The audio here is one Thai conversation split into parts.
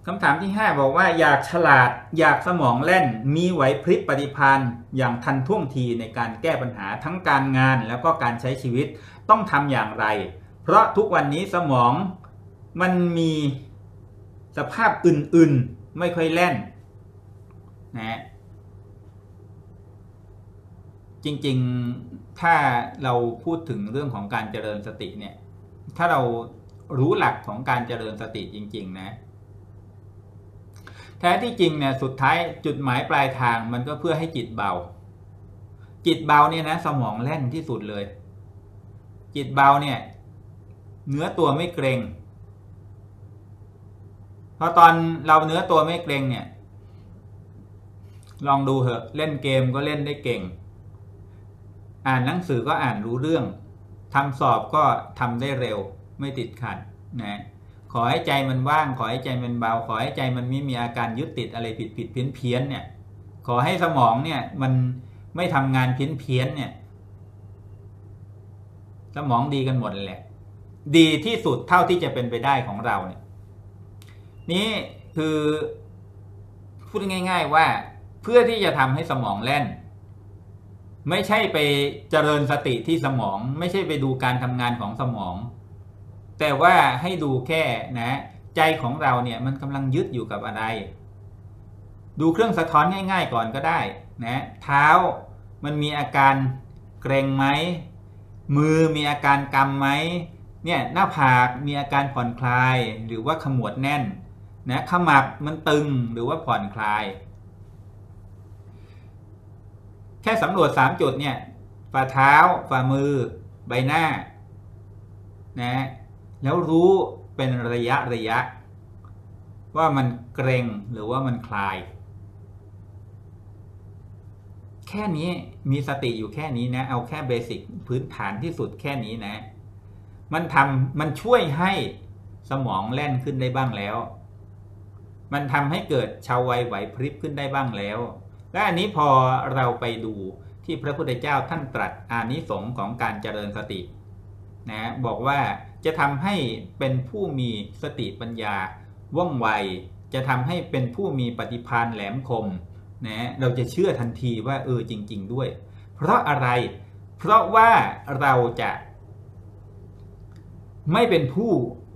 คำถามที่5บอกว่าอยากฉลาดอยากสมองแล่นมีไหวพริบปฏิภาณอย่างทันท่วงทีในการแก้ปัญหาทั้งการงานแล้วก็การใช้ชีวิตต้องทำอย่างไรเพราะทุกวันนี้สมองมันมีสภาพอื่นๆไม่ค่อยแล่นนะจริงๆถ้าเราพูดถึงเรื่องของการเจริญสติเนี่ยถ้าเรารู้หลักของการเจริญสติจริงๆนะแท้ที่จริงเนี่ยสุดท้ายจุดหมายปลายทางมันก็เพื่อให้จิตเบาจิตเบาเนี่ยนะสมองแล่นที่สุดเลยจิตเบาเนี่ยเนื้อตัวไม่เกร็งพอตอนเราเนื้อตัวไม่เกร็งเนี่ยลองดูเถอะเล่นเกมก็เล่นได้เก่งอ่านหนังสือก็อ่านรู้เรื่องทำสอบก็ทำได้เร็วไม่ติดขัดนะขอให้ใจมันว่างขอให้ใจมันเบาขอให้ใจมันไม่มีอาการยึดติดอะไรผิดเพี้ยนเนี่ยขอให้สมองเนี่ยมันไม่ทำงานเพี้ยนเนี่ยสมองดีกันหมดเลยแหละดีที่สุดเท่าที่จะเป็นไปได้ของเราเนี่ยนี่คือพูดง่ายๆว่าเพื่อที่จะทำให้สมองแล่นไม่ใช่ไปเจริญสติที่สมองไม่ใช่ไปดูการทำงานของสมองแต่ว่าให้ดูแค่นะใจของเราเนี่ยมันกำลังยึดอยู่กับอะไรดูเครื่องสะท้อนง่ายๆก่อนก็ได้นะเท้ามันมีอาการเกร็งไหมมือมีอาการกำไหมเนี่ยหน้าผากมีอาการผ่อนคลายหรือว่าขมวดแน่นนะขมับมันตึงหรือว่าผ่อนคลายแค่สำรวจ3จุดเนี่ยฝ่าเท้าฝ่ามือใบหน้านะแล้วรู้เป็นระยะว่ามันเกร็งหรือว่ามันคลายแค่นี้มีสติอยู่แค่นี้นะเอาแค่เบสิกพื้นฐานที่สุดแค่นี้นะมันช่วยให้สมองแล่นขึ้นได้บ้างแล้วมันทำให้เกิดชาววัยไหวพริบขึ้นได้บ้างแล้วและอันนี้พอเราไปดูที่พระพุทธเจ้าท่านตรัสอานิสงส์ของการเจริญสตินะบอกว่าจะทำให้เป็นผู้มีสติปัญญาว่องไวจะทำให้เป็นผู้มีปฏิภาณแหลมคมนะเราจะเชื่อทันทีว่าจริงๆด้วยเพราะอะไรเพราะว่าเราจะไม่เป็นผู้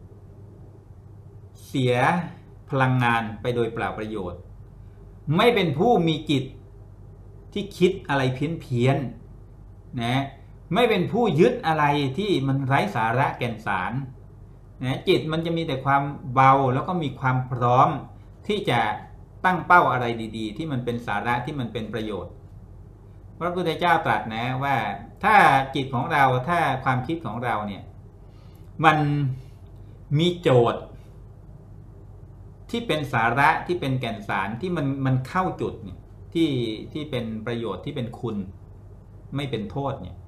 เสียพลังงานไปโดยเปล่าประโยชน์ไม่เป็นผู้มีจิตที่คิดอะไรเพี้ยนนะไม่เป็นผู้ยึดอะไรที่มันไร้สาระแก่นสารนะจิตมันจะมีแต่ความเบาแล้วก็มีความพร้อมที่จะตั้งเป้าอะไรดีๆที่มันเป็นสาระที่มันเป็นประโยชน์พระพุทธเจ้าตรัสนะว่าถ้าจิตของเราถ้าความคิดของเราเนี่ยมันมีโจทย์ที่เป็นสาระที่เป็นแก่นสารที่มันเข้าจุดเนี่ยที่เป็นประโยชน์ที่เป็นคุณไม่เป็นโทษเนี่ย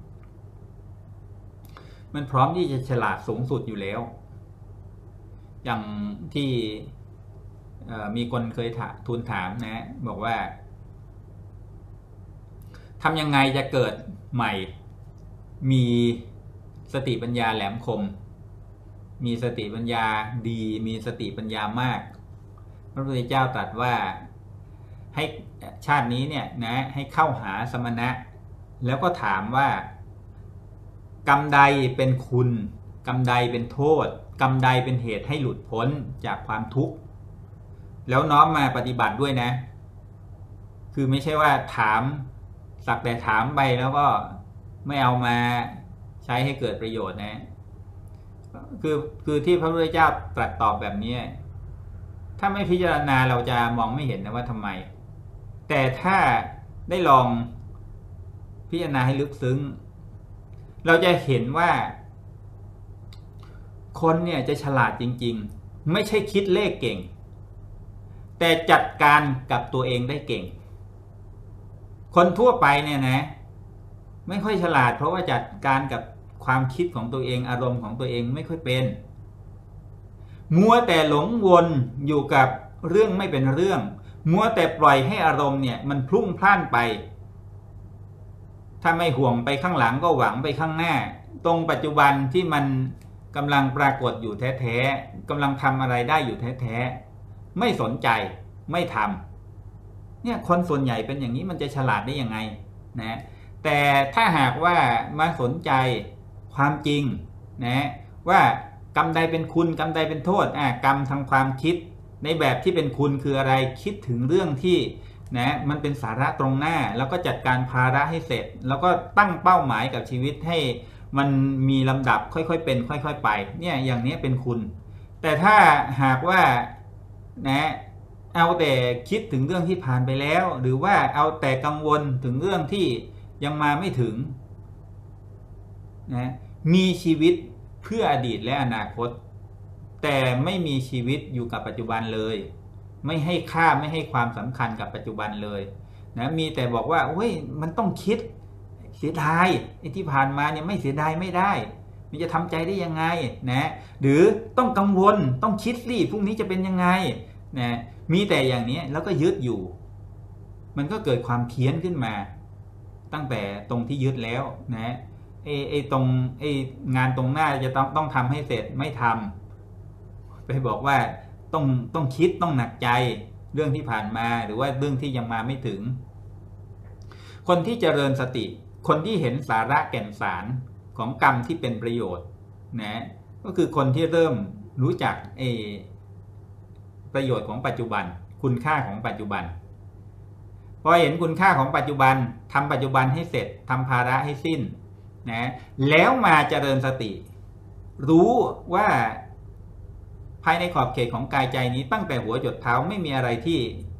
มันพร้อมที่จะฉลาดสูงสุดอยู่แล้วอย่างที่มีคนเคยทูลถามนะบอกว่าทำยังไงจะเกิดใหม่มีสติปัญญาแหลมคมมีสติปัญญาดีมีสติปัญญามากพระพุทธเจ้าตรัสว่าให้ชาตินี้เนี่ยนะให้เข้าหาสมณะแล้วก็ถามว่ากรรมใดเป็นคุณกรรมใดเป็นโทษกรรมใดเป็นเหตุให้หลุดพ้นจากความทุกข์แล้วน้อมมาปฏิบัติด้วยนะคือไม่ใช่ว่าถามสักแต่ถามไปแล้วก็ไม่เอามาใช้ให้เกิดประโยชน์นะคือที่พระพุทธเจ้าตรัสตอบแบบนี้ถ้าไม่พิจารณาเราจะมองไม่เห็นนะว่าทำไมแต่ถ้าได้ลองพิจารณาให้ลึกซึ้งเราจะเห็นว่าคนเนี่ยจะฉลาดจริงๆไม่ใช่คิดเลขเก่งแต่จัดการกับตัวเองได้เก่งคนทั่วไปเนี่ยนะไม่ค่อยฉลาดเพราะว่าจัดการกับความคิดของตัวเองอารมณ์ของตัวเองไม่ค่อยเป็นมัวแต่หลงวนอยู่กับเรื่องไม่เป็นเรื่องมัวแต่ปล่อยให้อารมณ์เนี่ยมันพลุ่งพล่านไปถ้าไม่ห่วงไปข้างหลังก็หวังไปข้างหน้าตรงปัจจุบันที่มันกำลังปรากฏอยู่แท้ๆกำลังทำอะไรได้อยู่แท้ๆไม่สนใจไม่ทำเนี่ยคนส่วนใหญ่เป็นอย่างนี้มันจะฉลาดได้ยังไงนะแต่ถ้าหากว่ามาสนใจความจริงนะว่ากรรมใดเป็นคุณกรรมใดเป็นโทษกรรมทางความคิดในแบบที่เป็นคุณคืออะไรคิดถึงเรื่องที่นะมันเป็นสาระตรงหน้าแล้วก็จัดการภาระให้เสร็จแล้วก็ตั้งเป้าหมายกับชีวิตให้มันมีลำดับค่อยๆเป็นค่อยๆไปเนี่ยอย่างนี้เป็นคุณแต่ถ้าหากว่านะเอาแต่คิดถึงเรื่องที่ผ่านไปแล้วหรือว่าเอาแต่กังวลถึงเรื่องที่ยังมาไม่ถึงนะมีชีวิตเพื่ออดีตและอนาคตแต่ไม่มีชีวิตอยู่กับปัจจุบันเลยไม่ให้ค่าไม่ให้ความสำคัญกับปัจจุบันเลยนะมีแต่บอกว่าเฮ้ยมันต้องคิดเสียดายไอ้ที่ผ่านมาเนี่ยไม่เสียดายไม่ได้มันจะทำใจได้ยังไงนะหรือต้องกังวลต้องคิดสิพรุ่งนี้จะเป็นยังไงนะมีแต่อย่างนี้แล้วก็ยึดอยู่มันก็เกิดความเพี้ยนขึ้นมาตั้งแต่ตรงที่ยึดแล้วนะตรงงานตรงหน้าจะต้องทำให้เสร็จไม่ทำไปบอกว่าต้องคิดต้องหนักใจเรื่องที่ผ่านมาหรือว่าเรื่องที่ยังมาไม่ถึงคนที่เจริญสติคนที่เห็นสาระแก่นสารของกรรมที่เป็นประโยชน์นะก็คือคนที่เริ่มรู้จักประโยชน์ของปัจจุบันคุณค่าของปัจจุบันพอเห็นคุณค่าของปัจจุบันทำปัจจุบันให้เสร็จทำภาระให้สิ้นนะแล้วมาเจริญสติรู้ว่าภายในขอบเขตของกายใจนี้ตั้งแต่หัวจดเท้าไม่มีอะไรที่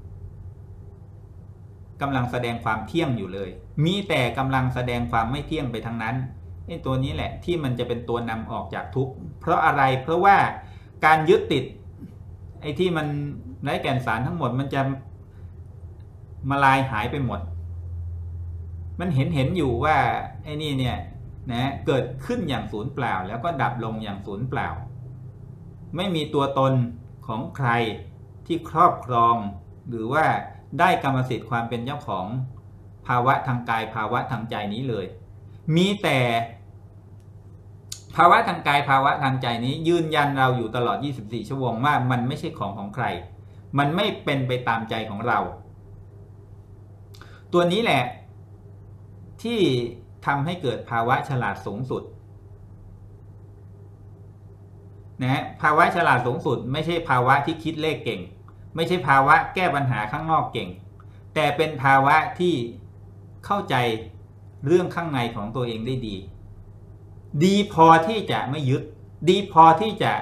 กำลังแสดงความเที่ยงอยู่เลยมีแต่กำลังแสดงความไม่เที่ยงไปทั้งนั้นตัวนี้แหละที่มันจะเป็นตัวนำออกจากทุกข์เพราะอะไรเพราะว่าการยึดติดที่มันไร้แก่นสารทั้งหมดมันจะมาลายหายไปหมดมันเห็นอยู่ว่านี่เนี่ยนะเกิดขึ้นอย่างศูนย์เปล่าแล้วก็ดับลงอย่างศูนย์เปล่าไม่มีตัวตนของใครที่ครอบครองหรือว่าได้กรรมสิทธิ์ความเป็นเจ้าของภาวะทางกายภาวะทางใจนี้เลยมีแต่ภาวะทางกายภาวะทางใจนี้ยืนยันเราอยู่ตลอด24ชั่วโมงว่ามันไม่ใช่ของใครมันไม่เป็นไปตามใจของเราตัวนี้แหละที่ทำให้เกิดภาวะฉลาดสูงสุดนะภาวะฉลาดสูงสุดไม่ใช่ภาวะที่คิดเลขเก่งไม่ใช่ภาวะแก้ปัญหาข้างนอกเก่งแต่เป็นภาวะที่เข้าใจเรื่องข้างในของตัวเองได้ดีพอที่จะไม่ยึดดีพอที่จะ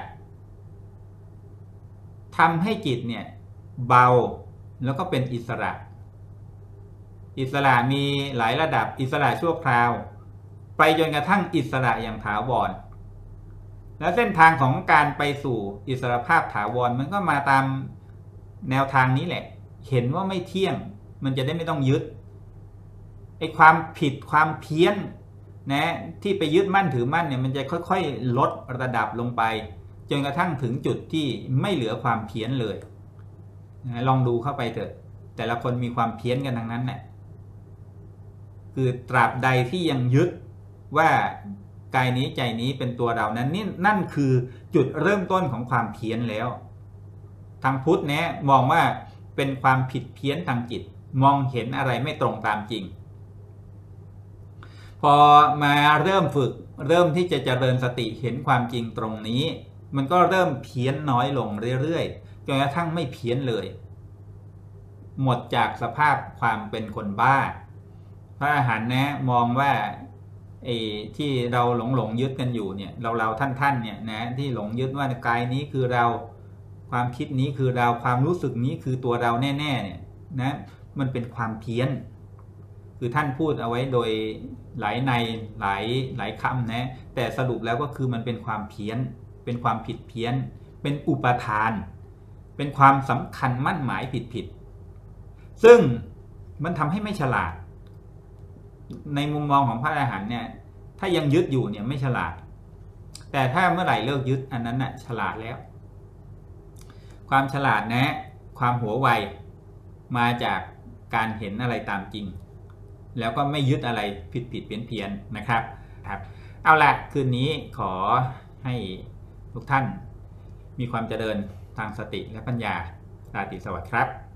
ทำให้จิตเนี่ยเบาแล้วก็เป็นอิสระมีหลายระดับอิสระชั่วคราวไปจนกระทั่งอิสระอย่างถาวรและเส้นทางของการไปสู่อิสรภาพถาวรมันก็มาตามแนวทางนี้แหละเห็นว่าไม่เที่ยงมันจะได้ไม่ต้องยึดความผิดความเพี้ยนนะที่ไปยึดมั่นถือมั่นเนี่ยมันจะค่อยๆลดระดับลงไปจนกระทั่งถึงจุดที่ไม่เหลือความเพี้ยนเลยนะลองดูเข้าไปเถอะแต่ละคนมีความเพี้ยนกันทั้งนั้นแหละคือตราบใดที่ยังยึดว่ากายนี้ใจนี้เป็นตัวเรานั้นนั่นคือจุดเริ่มต้นของความเพี้ยนแล้วทางพุทธเนี่ยมองว่าเป็นความผิดเพี้ยนทางจิตมองเห็นอะไรไม่ตรงตามจริงพอมาเริ่มฝึกเริ่มที่จะเจริญสติเห็นความจริงตรงนี้มันก็เริ่มเพี้ยนน้อยลงเรื่อยๆจนกระทั่งไม่เพี้ยนเลยหมดจากสภาพความเป็นคนบ้าพระอรหันต์นะมองว่าที่เราหลงยึดกันอยู่เนี่ยเราท่านเนี่ยนะที่หลงยึดว่ากายนี้คือเราความคิดนี้คือเราความรู้สึกนี้คือตัวเราแน่ๆเนี่ยนะมันเป็นความเพี้ยนคือท่านพูดเอาไว้โดยหลายในหลายคำนะแต่สรุปแล้วก็คือมันเป็นความเพี้ยนเป็นความผิดเพี้ยนเป็นอุปทานเป็นความสำคัญมั่นหมายผิดซึ่งมันทำให้ไม่ฉลาดในมุมมองของพระอรหันต์เนี่ยถ้ายังยึดอยู่เนี่ยไม่ฉลาดแต่ถ้าเมื่อไหร่เลิกยึดอันนั้นน่ะฉลาดแล้วความฉลาดนะความหัวไวมาจากการเห็นอะไรตามจริงแล้วก็ไม่ยึดอะไรผิดเพี้ยนนะครับเอาละคืนนี้ขอให้ทุกท่านมีความเจริญทางสติและปัญญาราตรีสวัสดิ์ครับ